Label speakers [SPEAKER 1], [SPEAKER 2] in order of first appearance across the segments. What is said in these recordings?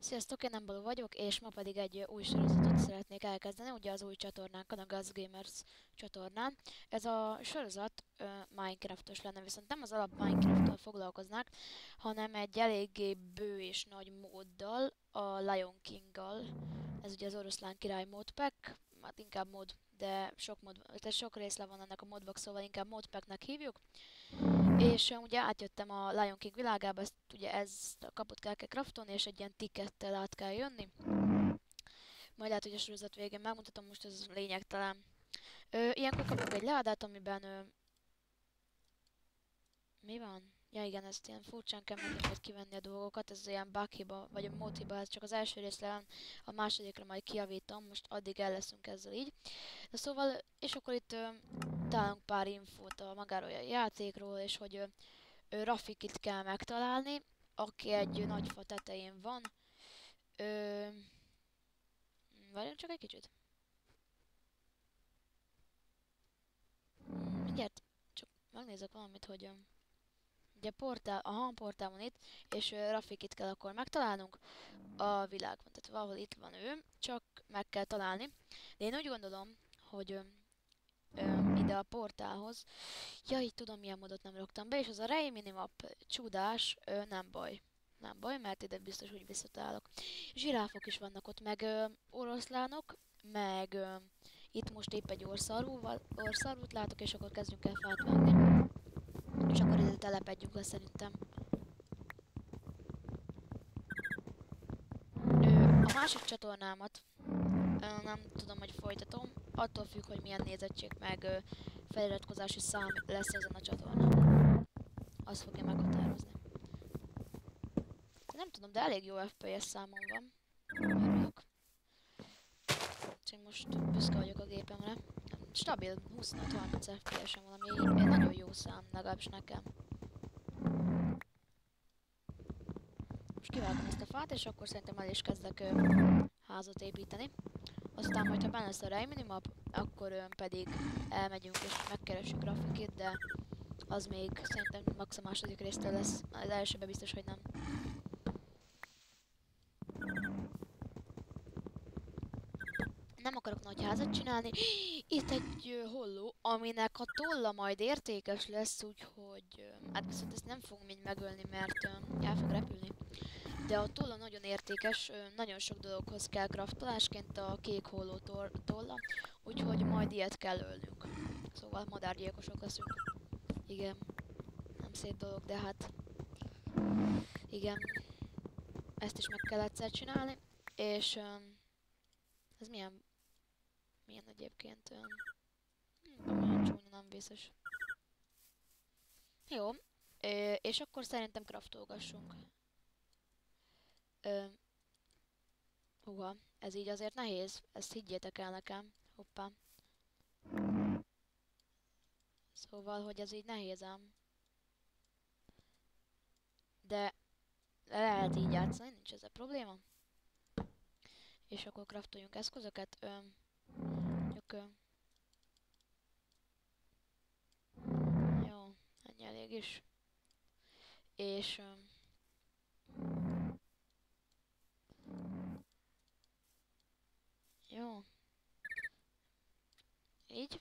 [SPEAKER 1] Sziasztok, én Embaló vagyok, és ma pedig egy új sorozatot szeretnék elkezdeni, ugye az új csatornánkon, a Gaz Gamers csatornán. Ez a sorozat Minecraftos lenne, viszont nem az alap Minecrafttal foglalkoznák, hanem egy eléggé bő és nagy móddal, a Lion King-gal. Ez ugye az oroszlán király modpack, hát inkább mod, de sok része van ennek a modnak, szóval inkább modpacknek hívjuk. És ugye átjöttem a Lion King világába, ezt a kaput kell craftolni, és egy ilyen tickettel át kell jönni. Majd lehet, hogy a sorozat végén megmutatom, most ez lényegtelen. Ilyenkor kapunk egy ládát, amiben... Mi van? Ja igen, ezt ilyen furcsán kell megint majd kivenni a dolgokat, ez ilyen bug hiba, vagy a mod hiba, ez csak az első részre van, a másodikra majd kijavítom, most addig el leszünk ezzel így. De szóval, és akkor itt találunk pár infót a magáról a játékról, és hogy Rafikit kell megtalálni, aki egy nagy fa tetején van. Ö... Várjunk csak egy kicsit. Mindjárt csak megnézek valamit, hogy ugye portál van itt, és Rafikit kell akkor megtalálnunk a világban. Tehát valahol itt van ő, csak meg kell találni. De én úgy gondolom, hogy ide a portálhoz. Ja, így tudom, milyen modot nem raktam be, és az a Ray Minimap csúdás, nem baj. Nem baj, mert ide biztos, hogy visszatalálok. Zsiráfok is vannak ott, meg oroszlánok, meg itt most épp egy orszarvút látok, és akkor kezdjünk el fát vágni. És akkor ide telepedjünk le szerintem. A másik csatornámat nem tudom, hogy folytatom, attól függ, hogy milyen nézettség meg feliratkozási szám lesz ezen a csatornán. Az fogja meghatározni. Nem tudom, de elég jó FPS számom van. Örülök. Úgyhogy most büszke vagyok a gépemre. Stabil 25-30 FPS-en valami egy nagyon jó szám, legalábbis nekem. Most kivágom ezt a fát, és akkor szerintem el is kezdek házat építeni. Aztán majd, ha benne lesz a Ray Minimap, akkor pedig elmegyünk és megkeressük Rafikit, de az még szerintem max a második résztől lesz. Az elsőben biztos, hogy nem. Nem akarok nagy házat csinálni. Itt egy holló, aminek a tolla majd értékes lesz, úgyhogy... hát viszont ezt nem fogom így megölni, mert el fog repülni. De a tolla nagyon értékes, nagyon sok dologhoz kell craftolásként a kék holló tolla, úgyhogy majd ilyet kell ölnünk. Szóval madárgyilkosok leszünk. Igen, nem szép dolog, de hát... igen, ezt is meg kell egyszer csinálni. És... ez milyen egyébként? Milyen csúnya, nem vészes. Jó, és akkor szerintem craftolgassunk. Húha, ez így azért nehéz, ezt higgyétek el nekem. Hoppá. Szóval, hogy ez így nehéz ám. De lehet így játszani, nincs ezzel probléma. És akkor craftoljunk eszközöket. Mondjuk, jó, ennyi elég is. És jó, így.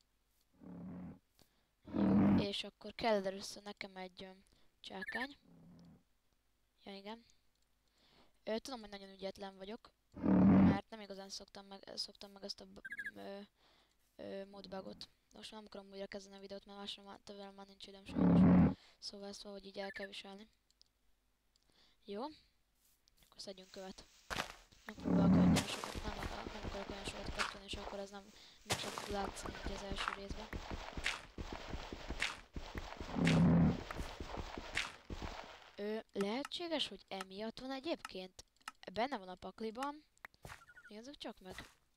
[SPEAKER 1] Jó, és akkor kell először nekem egy csákány. Ja, igen. Tudom, hogy nagyon ügyetlen vagyok, mert nem igazán szoktam meg ezt a modbugot. Most nem akarom újra kezdeni a videót, mert másra már nincs időm sajnos. Szóval ezt valahogy így el kell viselni. Jó, akkor szedjünk követ. Megpróbálok olyan sokat, nem akarok olyan sokat kapni, és akkor ez nem sem fog látszani így az első részben. Lehetséges, hogy emiatt van egyébként? Benne van a pakliban. Nézzük csak meg.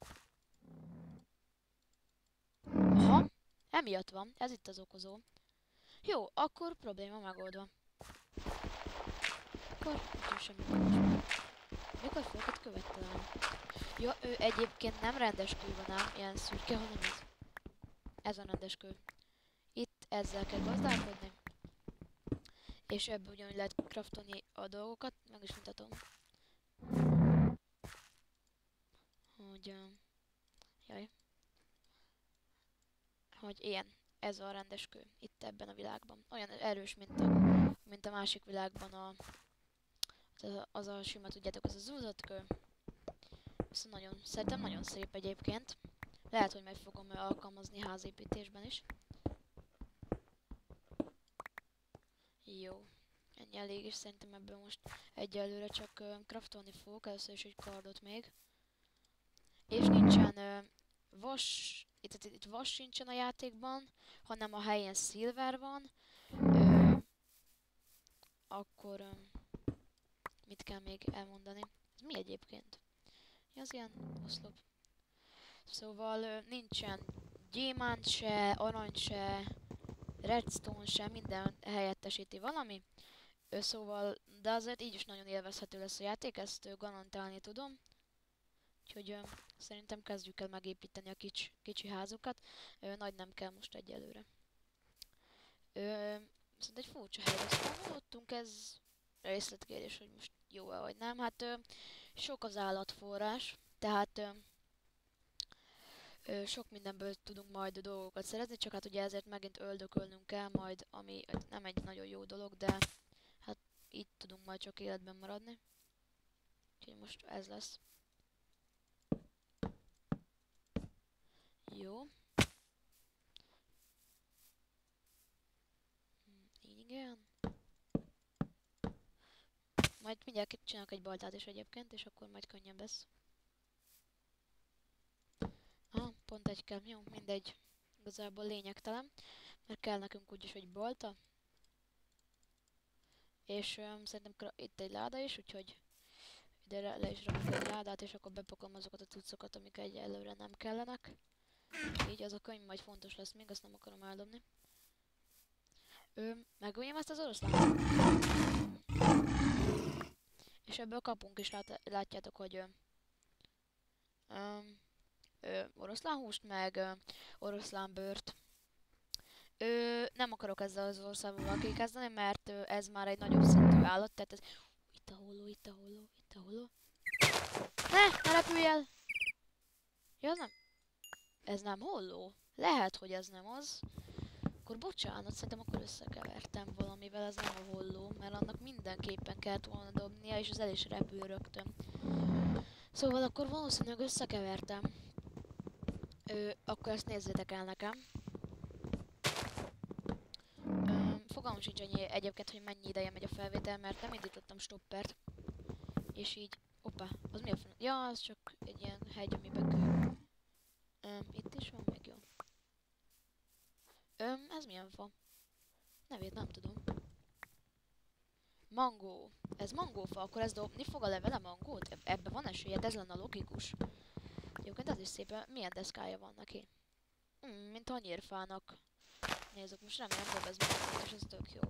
[SPEAKER 1] Aha, emiatt van. Ez itt az okozó. Jó, akkor probléma megoldva. Akkor nincs semmi gond. Mikor fogok itt követelni? Ja, ő egyébként nem rendes kő van ám, ilyen szürke, hanem ez. Ez a rendes kő. Itt ezzel kell gazdálkodni. És ebből ugyanúgy lehet craftolni a dolgokat, meg is mutatom. hogy... jaj. Hogy ilyen. Ez a rendes kő. Itt ebben a világban. Olyan erős, mint a másik világban az a sima, tudjátok, az a zúzott kő. Viszont szerintem nagyon szép egyébként. Lehet, hogy meg fogom alkalmazni házépítésben is. Jó. Ennyi elég, és szerintem ebből most egyelőre csak craftolni fogok, először is egy kardot még. És nincsen vas, itt vas sincsen a játékban, hanem a helyen szilver van. Akkor mit kell még elmondani? Ez mi egyébként? Az ilyen oszlop. Szóval nincsen gyémánt se, arany se, redstone se, minden helyettesíti valami. Szóval, de azért így is nagyon élvezhető lesz a játék, ezt garantálni tudom. Úgyhogy szerintem kezdjük el megépíteni a kicsi házukat. Nagy nem kell most egyelőre. Viszont egy furcsa helyre szólottunk, ez részletkérdés, hogy most jó-e vagy nem. Hát sok az állatforrás, tehát sok mindenből tudunk majd dolgokat szerezni, csak hát ugye ezért megint öldökölnünk kell majd, ami nem egy nagyon jó dolog, de hát így tudunk majd csak életben maradni. Úgyhogy most ez lesz. Jó. Igen. Majd mindjárt csinálok egy baltát is egyébként, és akkor majd könnyebb lesz. Pont egy kell. Jó, mindegy. Igazából lényegtelen. Mert kell nekünk úgyis egy balta. És szerintem itt egy láda is, úgyhogy ide le is rakok egy ládát, és akkor bepakolom azokat a cuccokat, amik egyelőre nem kellenek. Így az a könyv majd fontos lesz még, azt nem akarom eldobni. Megöljém ezt az oroszlán. És ebből kapunk is, látjátok, hogy oroszlán húst, meg oroszlán bőrt. Nem akarok ezzel az országban kezdeni, mert ez már egy nagyobb szintű állat, tehát ez... Itt a holló, itt a holló, itt a holló. Ne repülj el! Ja, az nem... Ez nem holló? Lehet, hogy ez nem az. Akkor bocsánat, szerintem akkor összekevertem valamivel, ez nem a holló, mert annak mindenképpen kellett volna dobnia, és az el is repül rögtön. Szóval akkor valószínűleg összekevertem. Akkor ezt nézzétek el nekem. Fogalmam sincs egyébként, hogy mennyi ideje megy a felvétel, mert nem indítottam stoppert. És így... Hoppá, az mi a fene? Ja, az csak egy ilyen hegy, amiben kő. Itt is van még, jó. Ez milyen fa? Nevét nem tudom. Mangó. Ez mangófa, akkor ez dobni fog a levele mangót? Ebben van esélyed, ez lenne logikus. Egyébként ez is szépen, milyen deszkája van neki? Mint a nyírfának. Nézzük, most remélem dob ez mangót, és ez tök jó.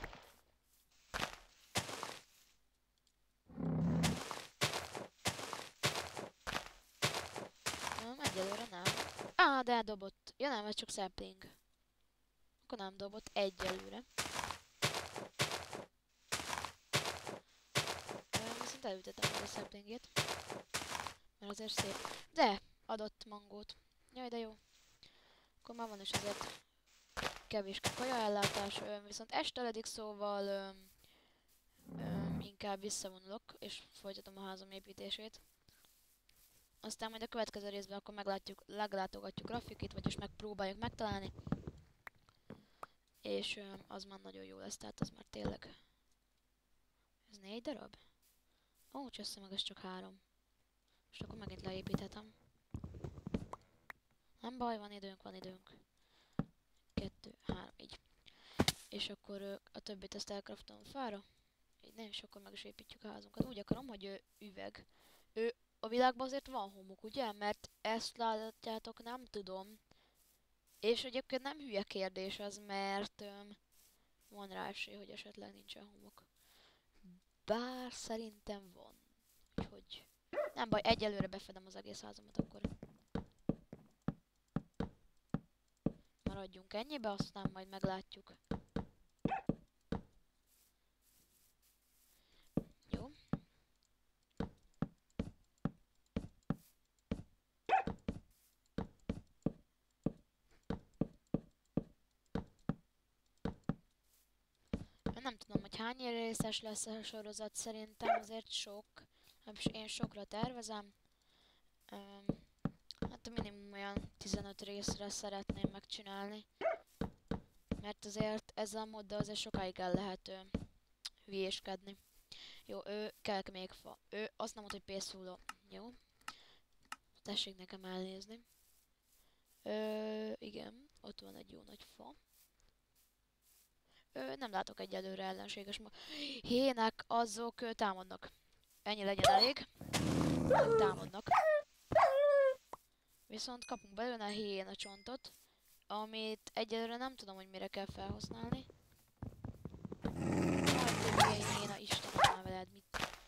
[SPEAKER 1] Egyelőre nem. De dobott. Ja nem, ez csak sapling. Akkor nem dobott egyelőre. Viszont elültetem a saplingét. Mert azért szép. De! Adott mangót. Jaj, de jó. Akkor már van is azért kevés kajaellátás. Viszont esteledik, szóval inkább visszavonulok, és folytatom a házam építését. Aztán majd a következő részben akkor meglátogatjuk Rafikit, vagyis megpróbáljuk megtalálni. És az már nagyon jó lesz, tehát az már tényleg... Ez 4 darab? Ó, csössze meg, ez csak 3. Most akkor megint leépíthetem. Nem baj, van időnk, van időnk. 2, 3, így. És akkor a többit ezt elkraftolom fára. Így nem, és akkor meg is építjük a házunkat. Úgy akarom, hogy üveg. A világban azért van homok, ugye? Mert ezt látjátok, nem tudom. És egyébként nem hülye kérdés az, mert van rá esély, hogy esetleg nincsen homok. Bár szerintem van. Úgyhogy nem baj, egyelőre befedem az egész házamat, akkor maradjunk ennyibe, aztán majd meglátjuk. Jó. Nem tudom, hogy hány részes lesz a sorozat, szerintem azért sok. És én sokra tervezem. Öm, hát minimum olyan 15 részre szeretném megcsinálni. Mert azért ezzel a moddal azért sokáig el lehet hülyéskedni. Jó, ő kell még fa. Ő azt nem mondta, hogy pészúló. Jó. Tessék nekem elnézni. Igen, ott van egy jó nagy fa. Nem látok egyelőre ellenséges hének, azok támadnak. Ennyi legyen elég. Nem támadnak. Viszont kapunk belőle a héna csontot, amit egyelőre nem tudom, hogy mire kell felhasználni. Majd héna, Istenem, már veled mit?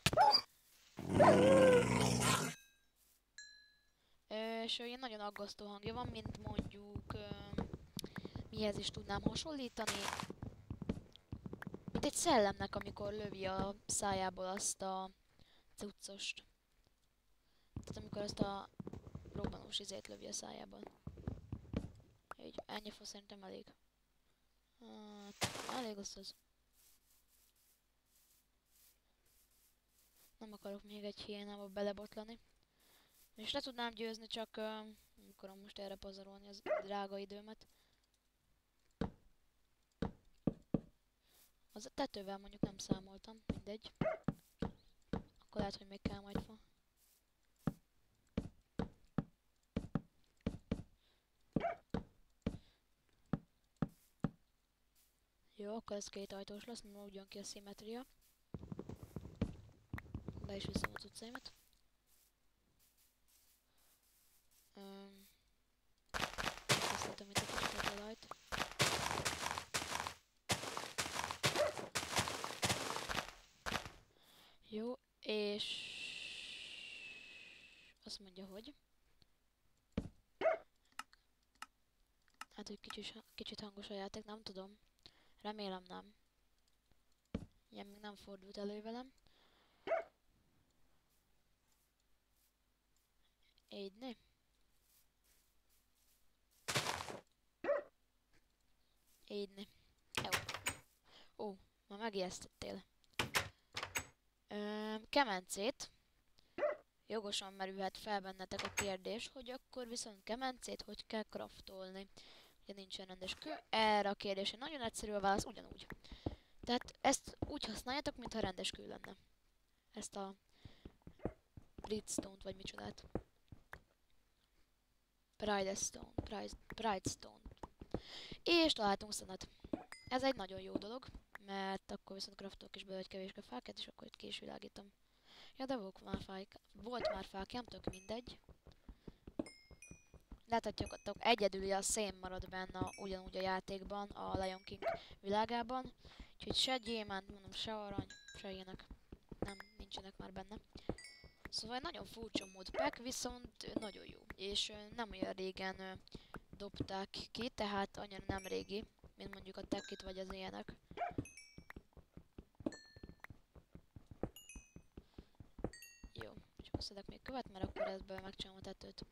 [SPEAKER 1] És ilyen nagyon aggasztó hangja van, mint mondjuk mihez is tudnám hasonlítani. Mint egy szellemnek, amikor lövi a szájából azt a cuccost. Tehát amikor azt a robbanós izét lövi a szájában. Így, ennyi fa szerintem elég. Hát, elég az. Nem akarok még egy hiénába belebotlani. És le tudnám győzni, csak nem akarom most erre pazarolni az drága időmet. Az a tetővel mondjuk nem számoltam, mindegy. Akkor lehet, hogy még kell majd fa. Jó, akkor ez két ajtós lesz, mert úgy jön ki a szimmetria. Be is viszem a cuccaimat. Készítem itt a kis talajt. Jó, és azt mondja, hogy hát, hogy kicsit hangos a játék, nem tudom. Remélem nem. Ilyen még nem fordult elő velem. Égyni. Égyni. Jó. Ó, ma megijesztettél. Kemencét. Jogosan merülhet fel bennetek a kérdés, hogy akkor viszont kemencét hogy kell craftolni. Ugye nincsen rendes kő. Erre a kérdésre nagyon egyszerű a válasz, ugyanúgy. Tehát ezt úgy használjátok, mintha rendes kő lenne. Ezt a Bridgestone-t, vagy micsodát. Pridestone. És találtunk szanat. Ez egy nagyon jó dolog, mert akkor viszont craftolok is belőle egy kevéske fákát, és akkor itt ki is világítom. Ja, de volt már fákjám, tök mindegy. Láthatjátok, egyedül a szén marad benne ugyanúgy a játékban, a Lion King világában. Úgyhogy se gyémánt, mondom, se arany, se ilyenek. Nem, nincsenek már benne. Szóval nagyon furcsa modpack, viszont nagyon jó. És nem olyan régen dobták ki, tehát annyira nem régi, mint mondjuk a Tekit vagy az ilyenek. Jó, csak szedek még követ, mert akkor ebből megcsinálom a tetőt.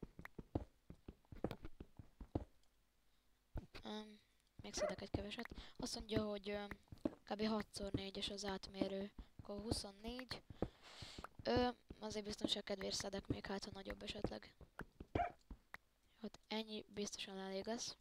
[SPEAKER 1] Még szedek egy keveset. Azt mondja, hogy kb. 6x4-es az átmérő, akkor 24. Azért biztonság kedvéért szedek még, hát ha nagyobb esetleg. Hát ennyi biztosan elég lesz.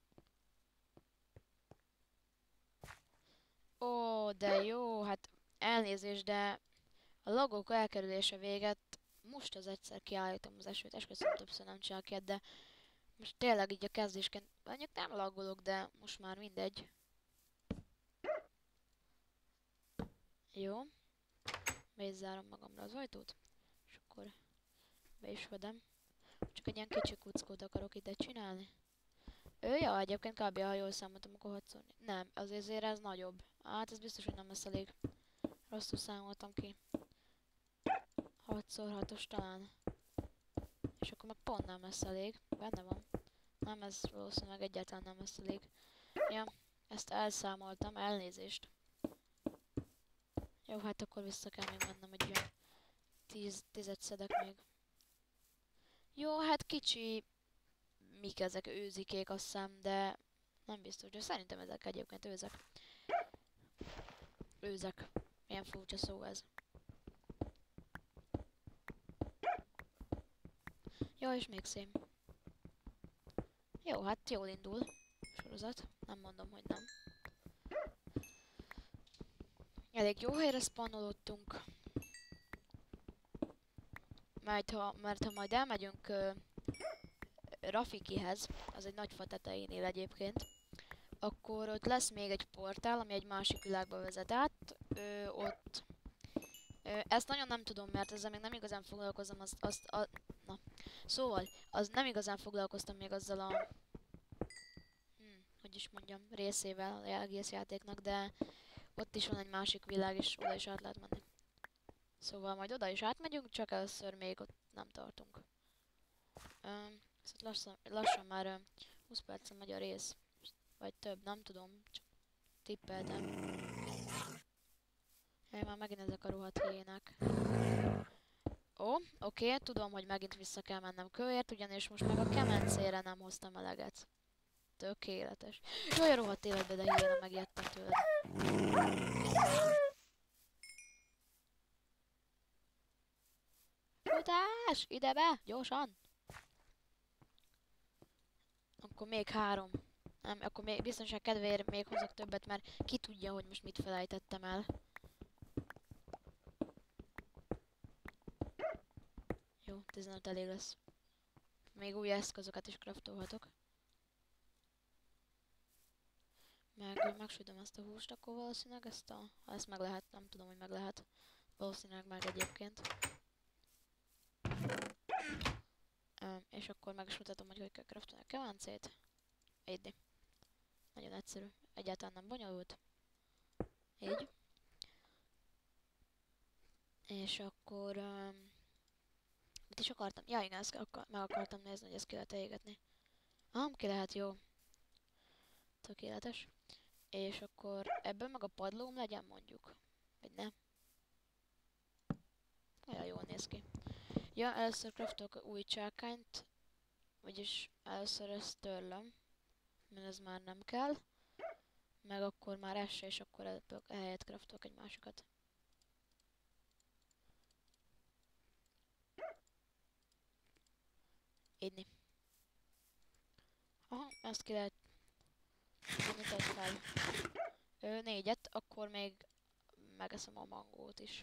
[SPEAKER 1] Ó, de jó, hát elnézést, de a logok elkerülése véget most az egyszer kiállítom az esőt, esküszöm többször nem csinálok ilyet, de most tényleg így a kezdésként, mondjuk nem laggolok, de most már mindegy. Jó. Be is zárom magamra az ajtót, és akkor be is vedem. Csak egy ilyen kicsi kuckót akarok ide csinálni. Ja, egyébként kb. Ha jól számoltam, akkor 6x... Nem, azért ez nagyobb. Hát ez biztos, hogy nem lesz elég. Rosszul számoltam ki. 6x6-os talán. És akkor meg pont nem lesz elég. Benne van. Nem, ez valószínűleg egyáltalán nem lesz elég. Ja, ezt elszámoltam, elnézést. Jó, hát akkor vissza kell még mennem, hogy olyan 10-et szedek még. Jó, hát kicsi... Mik ezek, őzikék, azt hiszem, de nem biztos, de szerintem ezek egyébként őzek. Őzek. Milyen furcsa szó ez. Jó, és még szém. Jó, hát jól indul a sorozat. Nem mondom, hogy nem. Elég jó helyre spanolodtunk. Mert ha majd elmegyünk Rafikihez, az egy nagy fa tetején él egyébként, akkor ott lesz még egy portál, ami egy másik világba vezet át. Ott... ezt nagyon nem tudom, mert ezzel még nem igazán foglalkozom, na. Szóval, az nem igazán foglalkoztam még azzal a... hogy is mondjam, részével az egész játéknak, de ott is van egy másik világ, és oda is át lehet menni. Szóval majd oda is átmegyünk, csak először még ott nem tartunk. Szóval lassan már 20 percen megy a rész. Vagy több, nem tudom, csak tippeltem. Jaj, már megint ezek a rohadt hiének. Ó, oké, tudom, hogy megint vissza kell mennem kőért, ugyanis most meg a kemencére nem hoztam eleget. Tökéletes. Jaj, a rohadt életbe, de hiéna, megijedtem tőled. Futás! Ide be! Gyorsan! Akkor még 3. Nem, akkor még biztonság kedvéért még hozok többet, mert ki tudja, hogy most mit felejtettem el. Jó, 15 elég lesz. Még új eszközöket is craftolhatok. Megsütöm ezt a húst, akkor valószínűleg ha ezt meg lehet, nem tudom, hogy meg lehet. Valószínűleg meg egyébként. És akkor meg is mutatom, hogy kell craftolni a kemencét. Így. Nagyon egyszerű. Egyáltalán nem bonyolult. Így. És akkor... mit is akartam? Ja, igen, ezt meg akartam nézni, hogy ezt ki lehet égetni. Ki lehet, jó. Tökéletes. És akkor ebből meg a padlóm legyen, mondjuk. Vagy ne? Olyan jól néz ki. Ja, először craftolok új csákányt. Vagyis először ezt törlöm. Mert ez már nem kell. Meg akkor már esse, és akkor ebből ehelyett craftolok egy másikat. Így. Aha, ezt ki lehet... Nyitott fel. 4-et, akkor még megeszem a mangót is.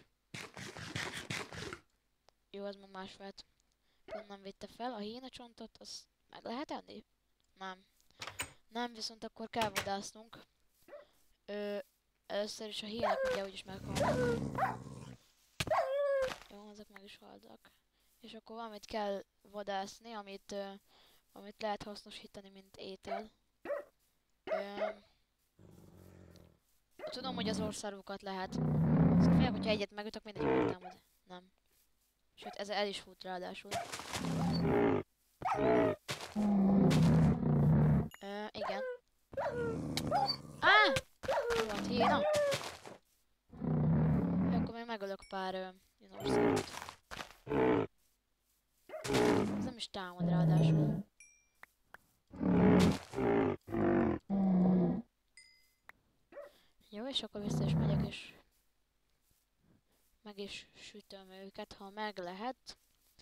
[SPEAKER 1] Jó, ez ma másfélt. Pont nem vitte fel. A hínacsontot, azt meg lehet enni? Nem. Nem, viszont akkor kell vadásznunk. Először is a hínek ugye úgyis meghalnak. Jó, ezek meg is haltak. És akkor valamit kell vadászni, amit lehet hasznosítani, mint étel. Tudom, hogy az országokat lehet. Szóval félek, hogyha egyet megütök, mindegy megtámad. Nem. Sőt, ez el is fut ráadásul. Igen. Volt hína. Akkor még megölök pár ilyen országot. Ez nem is támad ráadásul. Jó, és akkor vissza is megyek, és meg is sütöm őket, ha meg lehet.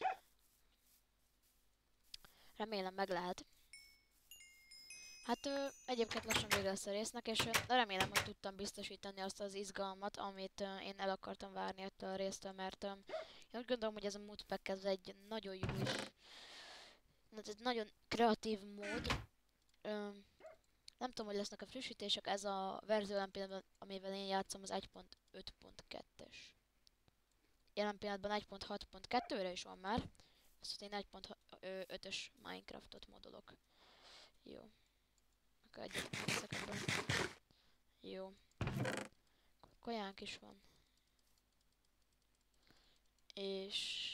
[SPEAKER 1] Remélem meg lehet. Hát egyébként lassan vége lesz a résznek, és remélem, hogy tudtam biztosítani azt az izgalmat, amit én el akartam várni ettől a résztől, mert én úgy gondolom, hogy ez a modpack ez egy nagyon jó és egy nagyon kreatív mód. Nem tudom, hogy lesznek a frissítések, ez a verzió jelen pillanatban, amivel én játszom, az 1.5.2-es. Jelen pillanatban 1.6.2-re is van már, viszont én 1.5-ös Minecraftot modolok. Jó. Akkor egyet. Jó. Kajánk is van. És...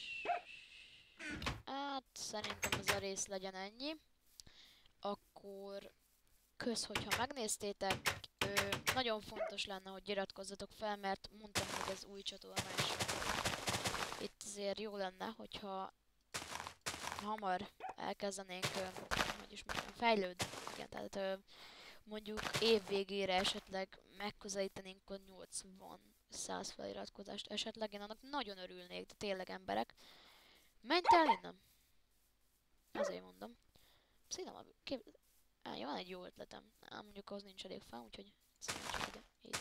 [SPEAKER 1] hát szerintem ez a rész legyen ennyi. Akkor... kösz, hogyha megnéztétek. Nagyon fontos lenne, hogy iratkozzatok fel, mert mondtam, hogy ez új csatorna is. Itt azért jó lenne, hogyha hamar elkezdenénk, hogy is mondjam, fejlődni. Igen, tehát mondjuk év végére esetleg megközelítenénk a 80-100 feliratkozást esetleg, én annak nagyon örülnék, de tényleg emberek. Menj el innen! Azért mondom. Szerintem van egy jó ötletem. Ám mondjuk az nincs elég fel, úgyhogy szerintem csak ide. Így.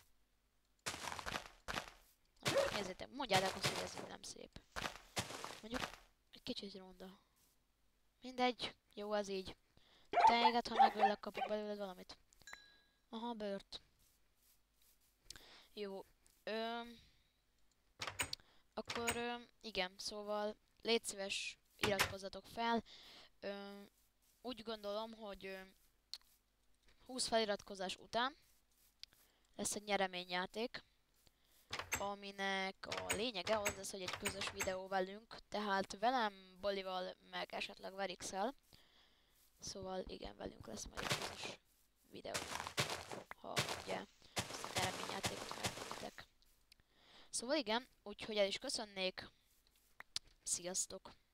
[SPEAKER 1] Nézzétek, mondjátok azt, hogy ez így nem szép. Mondjuk egy kicsit ronda. Mindegy, jó az így. Téged, ha megöllek, kapok belőled valamit. Aha, bőrt. Jó. Akkor igen, szóval légy szíves, iratkozzatok fel. Ö, úgy gondolom, hogy 20 feliratkozás után lesz egy nyereményjáték, aminek a lényege az lesz, hogy egy közös videó velünk, tehát velem, Bolival, meg esetleg Verixel. Szóval igen, velünk lesz majd egy közös videó, ha ugye ezt a nyereményjátékot megnyeritek. Szóval igen, úgyhogy el is köszönnék. Sziasztok!